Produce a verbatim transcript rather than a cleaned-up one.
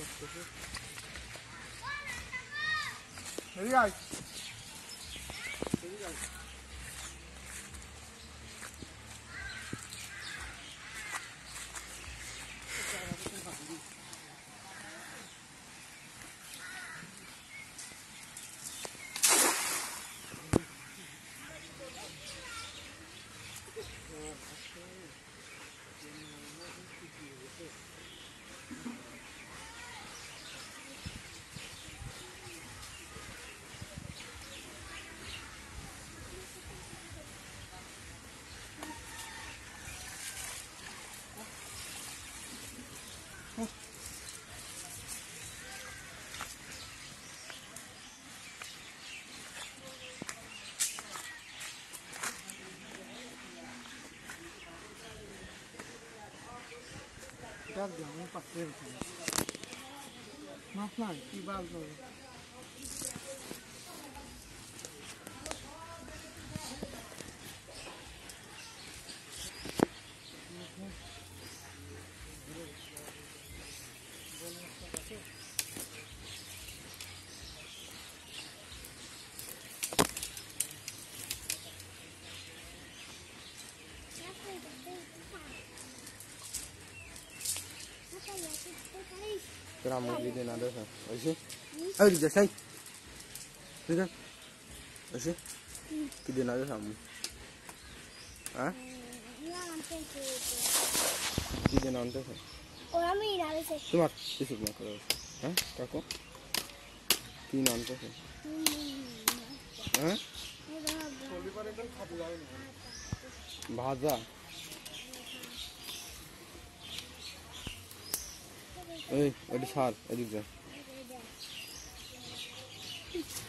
Ready guys? Ready guys? Gel canım patlayalım sana. Mahlan, iyi bazı olur. Cái một video nào đó hả? Ở xí. Ơi đi giờ xây. Đi ra. Ở xí. Video nào đó hả? Hả? Video nào đó hả? Ora mi la dice. Tomar, eso me acuerdo. ¿Eh? ¿Caco? ¿Qué no antes? ¿Eh? भाजा ए एडी सार एडी जा